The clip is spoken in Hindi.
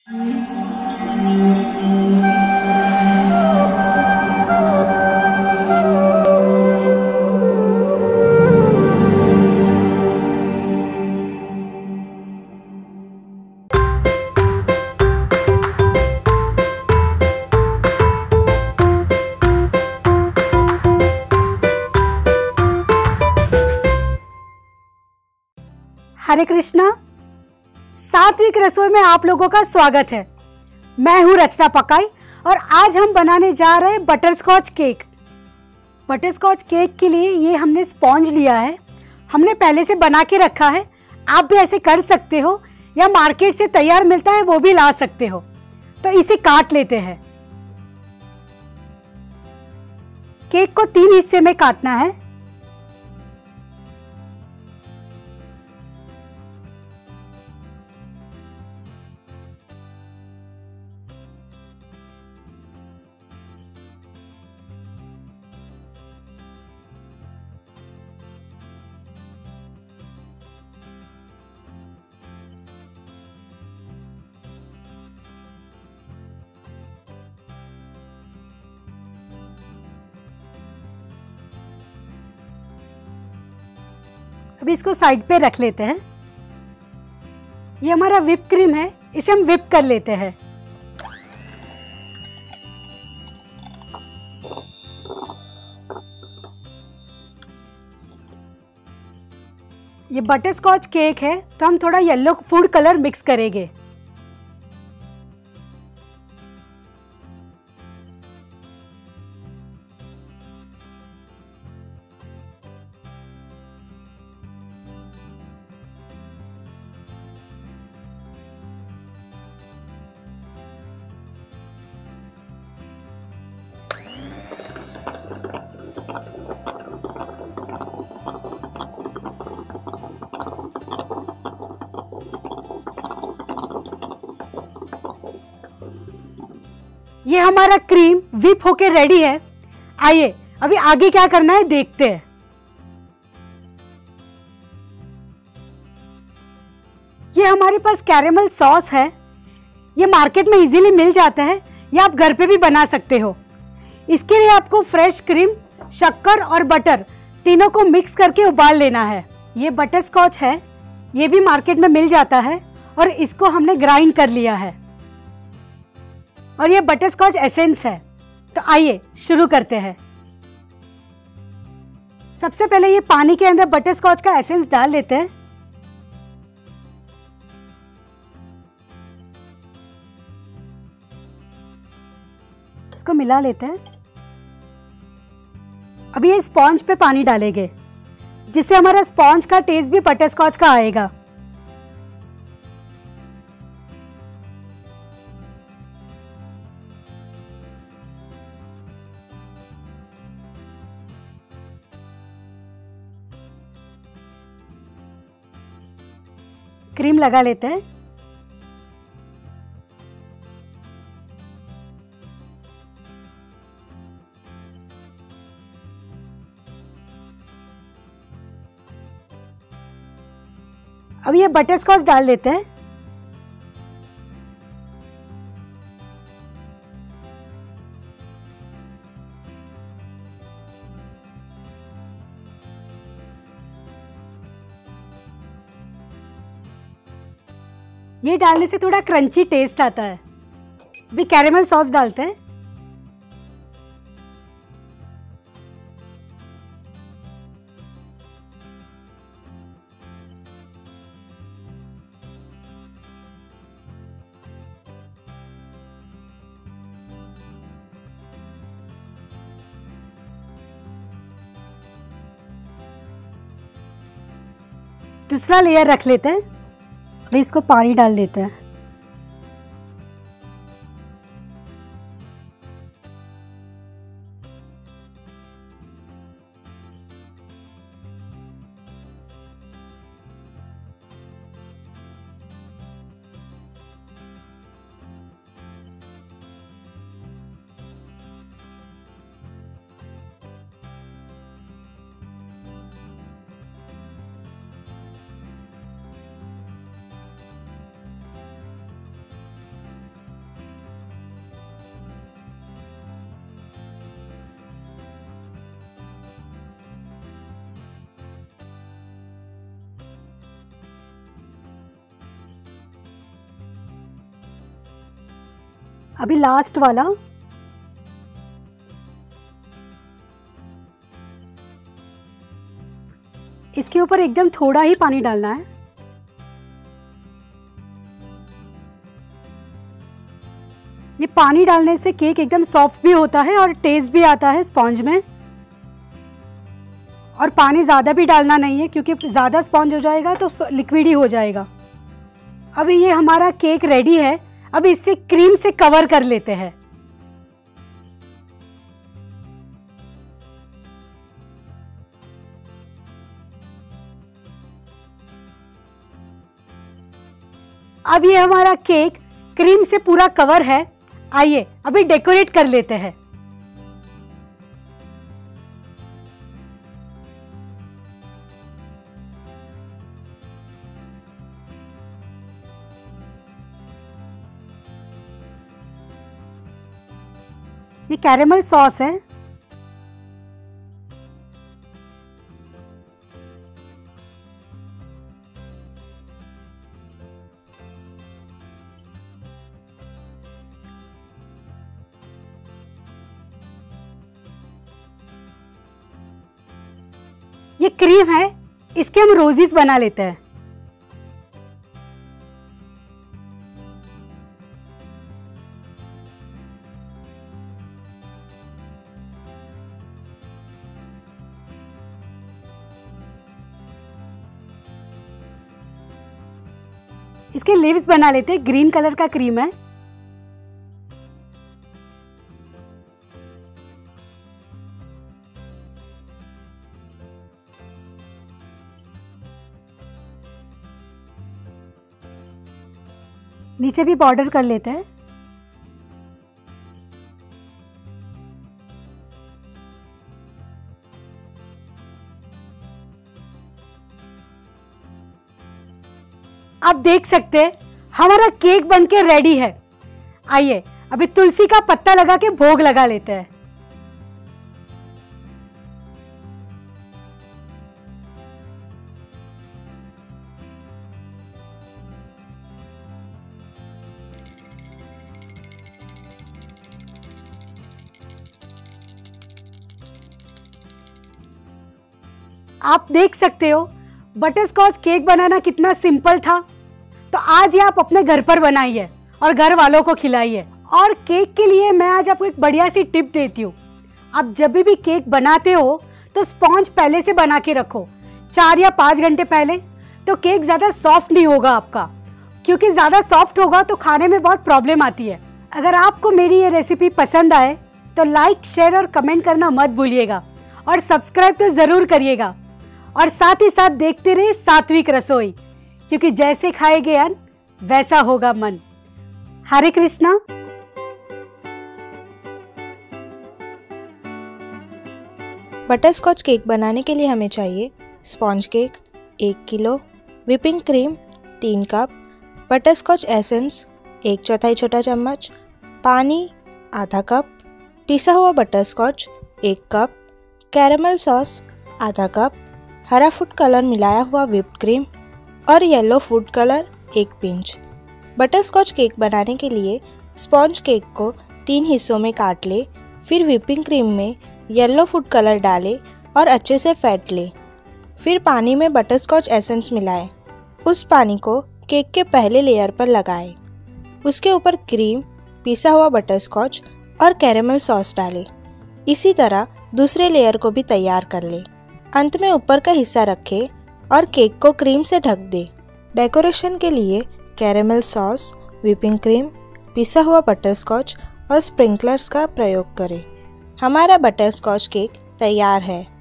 हरे कृष्णा। सात्विक रसोई में आप लोगों का स्वागत है। मैं हूं रचना पकाई और आज हम बनाने जा रहे हैं butterscotch cake. Butterscotch cake के लिए ये हमने स्पॉन्ज लिया है, हमने पहले से बना के रखा है। आप भी ऐसे कर सकते हो या मार्केट से तैयार मिलता है वो भी ला सकते हो। तो इसे काट लेते हैं। केक को 3 हिस्से में काटना है। अभी इसको साइड पे रख लेते हैं। ये हमारा व्हिप क्रीम है, इसे हम व्हिप कर लेते हैं। ये बटर स्कॉच केक है तो हम थोड़ा येलो फूड कलर मिक्स करेंगे। ये हमारा क्रीम व्हिप होके रेडी है। आइए अभी आगे क्या करना है देखते हैं। ये हमारे पास कैरेमल सॉस है, ये मार्केट में इजीली मिल जाता है या आप घर पे भी बना सकते हो। इसके लिए आपको फ्रेश क्रीम, शक्कर और बटर तीनों को मिक्स करके उबाल लेना है। ये बटर स्कॉच है, ये भी मार्केट में मिल जाता है और इसको हमने ग्राइंड कर लिया है। और ये बटर स्कॉच एसेंस है। तो आइए शुरू करते हैं। सबसे पहले ये पानी के अंदर बटर स्कॉच का एसेंस डाल लेते हैं। इसको मिला लेते हैं। अभी ये स्पॉन्ज पे पानी डालेंगे जिससे हमारा स्पॉन्ज का टेस्ट भी बटर स्कॉच का आएगा। क्रीम लगा लेते हैं। अब ये बटर स्कॉच डाल लेते हैं। ये डालने से थोड़ा क्रंची टेस्ट आता है। अभी कैरेमल सॉस डालते हैं। दूसरा लेयर रख लेते हैं। अभी इसको पानी डाल देते हैं। अभी लास्ट वाला। इसके ऊपर एकदम थोड़ा ही पानी डालना है। ये पानी डालने से केक एकदम सॉफ्ट भी होता है और टेस्ट भी आता है स्पॉन्ज में। और पानी ज़्यादा भी डालना नहीं है क्योंकि ज़्यादा स्पॉन्ज हो जाएगा तो लिक्विड ही हो जाएगा। अभी ये हमारा केक रेडी है। अब इसे क्रीम से कवर कर लेते हैं। अब ये हमारा केक क्रीम से पूरा कवर है। आइए अभी डेकोरेट कर लेते हैं। ये कैरेमल सॉस है। ये क्रीम है, इसके हम रोजेस बना लेते हैं। इसके लीव्स बना लेते हैं। ग्रीन कलर का क्रीम है। नीचे भी बॉर्डर कर लेते हैं। आप देख सकते हैं हमारा केक बनके रेडी है। आइए अभी तुलसी का पत्ता लगा के भोग लगा लेते हैं। आप देख सकते हो बटरस्कॉच केक बनाना कितना सिंपल था। तो आज ये आप अपने घर पर बनाइए और घर वालों को खिलाइए। और केक के लिए मैं आज आपको एक बढ़िया सी टिप देती हूँ। आप जब भी केक बनाते हो तो स्पॉन्ज पहले से बना के रखो, 4 या 5 घंटे पहले। तो केक ज़्यादा सॉफ्ट नहीं होगा आपका, क्योंकि ज़्यादा सॉफ्ट होगा तो खाने में बहुत प्रॉब्लम आती है। अगर आपको मेरी ये रेसिपी पसंद आए तो लाइक, शेयर और कमेंट करना मत भूलिएगा और सब्सक्राइब तो ज़रूर करिएगा। और साथ ही साथ देखते रहिए सात्विक रसोई, क्योंकि जैसे खाएंगे अन्न वैसा होगा मन। हरे कृष्णा। बटरस्कॉच केक बनाने के लिए हमें चाहिए sponge cake 1 kilo, whipping cream 3 cup, butterscotch essence 1/4 छोटा चम्मच, पानी आधा कप, पिसा हुआ बटरस्कॉच 1 कप, कैरेमल सॉस आधा कप, हरा फूड कलर मिलाया हुआ व्हिप्ड क्रीम और yellow food colour 1 pinch. Butterscotch cake बनाने के लिए स्पॉन्ज केक को 3 हिस्सों में काट ले, फिर व्हिपिंग क्रीम में येलो फूड कलर डालें और अच्छे से फेंट लें। फिर पानी में बटरस्कॉच एसेंस मिलाएं। उस पानी को केक के पहले लेयर पर लगाएं। उसके ऊपर क्रीम, पिसा हुआ बटरस्कॉच और कैरेमल सॉस डालें। इसी तरह दूसरे लेयर को भी तैयार कर लें। अंत में ऊपर का हिस्सा रखें और केक को क्रीम से ढक दें। डेकोरेशन के लिए कैरेमल सॉस, व्हिपिंग क्रीम, पिसा हुआ बटरस्कॉच और स्प्रिंकलर्स का प्रयोग करें। हमारा बटरस्कॉच केक तैयार है।